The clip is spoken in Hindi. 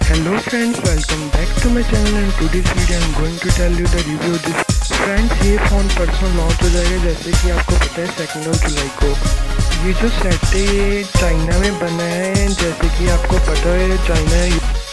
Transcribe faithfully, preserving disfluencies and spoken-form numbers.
Hello friends, welcome back to my channel and today's video I'm going to tell you the review of this. Friends ये फ़ोन परसों लॉन्च हो जाएगा, जैसे कि आपको पता है सेकेंड ऑफ जुलाई को। ये जो सेट है ये चाइना में बना है, जैसे कि आपको पता है चाइना